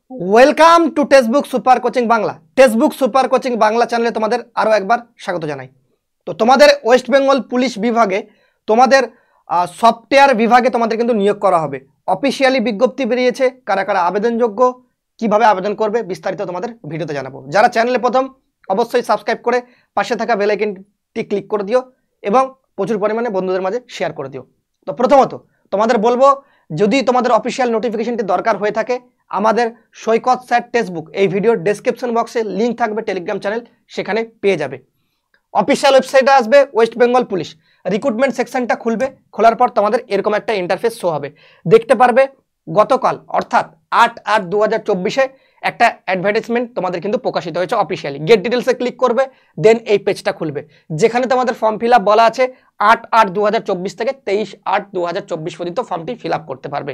Welcome to textbook super coaching Bangla. Textbook super coaching Bangla চ্যানেলে তোমাদের আরও একবার স্বাগত জানাই। তো তোমাদের ওয়েস্ট বেঙ্গল পুলিশ বিভাগে তোমাদের সফটওয়্যার বিভাগে তোমাদের কিন্তু নিয়োগ করা হবে। অফিসিয়ালি বিজ্ঞপ্তি বেরিয়েছে, কারা কারা আবেদনযোগ্য, কিভাবে আবেদন করবে বিস্তারিত তোমাদের ভিডিওতে জানাবো। যারা চ্যানেলে প্রথম অবশ্যই সাবস্ক্রাইব করে পাশে থাকা বেল আইকনটি ক্লিক করে দিও এবং প্রচুর পরিমাণে বন্ধুদের মাঝে শেয়ার করে দিও। তো প্রথমত তোমাদের বলবো, যদি তোমাদের অফিসিয়াল নোটিফিকেশনটি দরকার হয়ে থাকে, আমাদের সৈকত স্যার টেক্সটবুক এই ভিডিওর ডেসক্রিপশন বক্সে লিঙ্ক থাকবে, টেলিগ্রাম চ্যানেল, সেখানে পেয়ে যাবে। অফিসিয়াল ওয়েবসাইটে আসবে ওয়েস্ট বেঙ্গল পুলিশ, রিক্রুটমেন্ট সেকশনটা খুলবে, খোলার পর তোমাদের এরকম একটা ইন্টারফেস শো হবে। দেখতে পারবে গতকাল অর্থাৎ 8/8/2024 একটা অ্যাডভার্টাইজমেন্ট তোমাদের কিন্তু প্রকাশিত হয়েছে অফিসিয়ালি। গেট ডিটেলসে ক্লিক করবে, দেন এই পেজটা খুলবে যেখানে তোমাদের ফর্ম ফিল আপ বলা আছে 8/8/2024 থেকে 23/8/2024 পর্যন্ত ফর্মটি ফিল আপ করতে পারবে।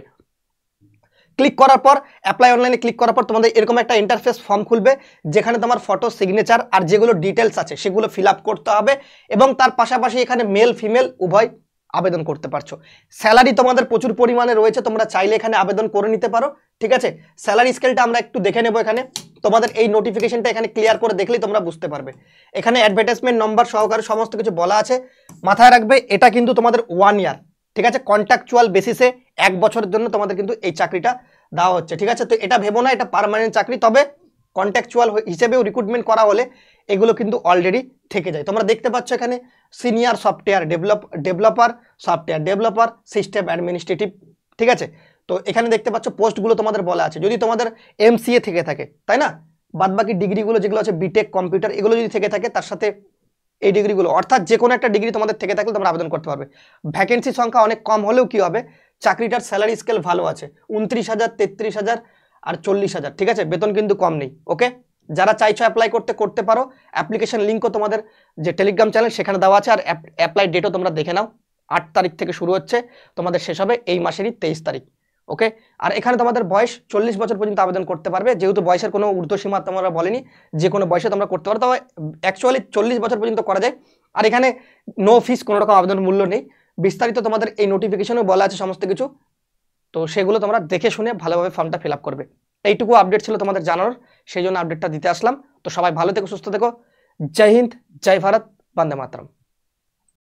ক্লিক করার পর অ্যাপ্লাই অনলাইনে ক্লিক করার পর তোমাদের এরকম একটা ইন্টারফেস ফর্ম খুলবে যেখানে তোমার ফটো, সিগনেচার আর যেগুলো ডিটেলস আছে সেগুলো ফিল আপ করতে হবে এবং তার পাশাপাশি এখানে মেল ফিমেল উভয় আবেদন করতে পারছো। স্যালারি তোমাদের প্রচুর পরিমাণে রয়েছে, তোমরা চাইলে এখানে আবেদন করে নিতে পারো। ঠিক আছে, স্যালারি স্কেলটা আমরা একটু দেখে নেবো। এখানে তোমাদের এই নোটিফিকেশনটা এখানে ক্লিয়ার করে দেখলেই তোমরা বুঝতে পারবে। এখানে অ্যাডভার্টাইজমেন্ট নম্বর সহকারে সমস্ত কিছু বলা আছে। মাথায় রাখবে এটা কিন্তু তোমাদের 1 ইয়ার, ঠিক আছে, কন্ট্রাকচুয়াল বেসিসে 1 বছরের জন্য তোমাদের কিন্তু এই চাকরিটা দেওয়া হচ্ছে। ঠিক আছে, তো এটা ভেবো না এটা পার্মানেন্ট চাকরি, তবে কন্ট্রাকচুয়াল হিসেবেও রিক্রুটমেন্ট করা হলে এগুলো কিন্তু অলরেডি থেকে যায়। তোমরা দেখতে পাচ্ছ এখানে senior software developer, software developer, system administrative. ঠিক আছে, তো এখানে দেখতে পাচ্ছ পোস্টগুলো তোমাদের বলা আছে। যদি তোমাদের MCA থেকে থাকে, তাই না, বাদবাকি ডিগ্রিগুলো যেগুলো আছে বিটেক, কম্পিউটার, এগুলো যদি থেকে থাকে তার সাথে এই ডিগ্রিগুলো, অর্থাৎ যে কোনো একটা ডিগ্রি তোমাদের থেকে থাকলে তোমরা আবেদন করতে পারবে। ভ্যাকেন্সি সংখ্যা অনেক কম হলেও কি হবে, চাকরিটার স্যালারি স্কেল ভালো আছে, 29,000, 33,000 আর 40,000। ঠিক আছে, বেতন কিন্তু কম নেই। ওকে, যারা চাইছো অ্যাপ্লাই করতে পারো। অ্যাপ্লিকেশন লিঙ্কও তোমাদের যে টেলিগ্রাম চ্যানেল সেখানে দেওয়া আছে, আর অ্যাপ্লাই ডেটও তোমরা দেখে নাও। 8 তারিখ থেকে শুরু হচ্ছে, তোমাদের শেষ হবে এই মাসেরই 23 তারিখ। ওকে, আর এখানে তোমাদের বয়স 40 বছর পর্যন্ত আবেদন করতে পারবে, যেহেতু বয়সের কোনো ঊর্ধ্বসীমা তোমরা বলেনি, যে কোনো বয়সে তোমরা করতে পারো, তবে অ্যাকচুয়ালি 40 বছর পর্যন্ত করা যায়। আর এখানে নো ফিস, কোনো রকম আবেদন মূল্য নেই। বিস্তারিত তোমাদের এই নোটিফিকেশনেও বলা আছে সমস্ত কিছু, তো সেগুলো তোমরা দেখে শুনে ভালোভাবে ফর্মটা ফিল আপ করবে। এইটুকু আপডেট ছিল তোমাদের জানানোর, সেই জন্য আপডেটটা দিতে আসলাম। তো সবাই ভালো থেকো, সুস্থ থেকো। জয় হিন্দ, জয় ভারত, বন্দে মাতরম।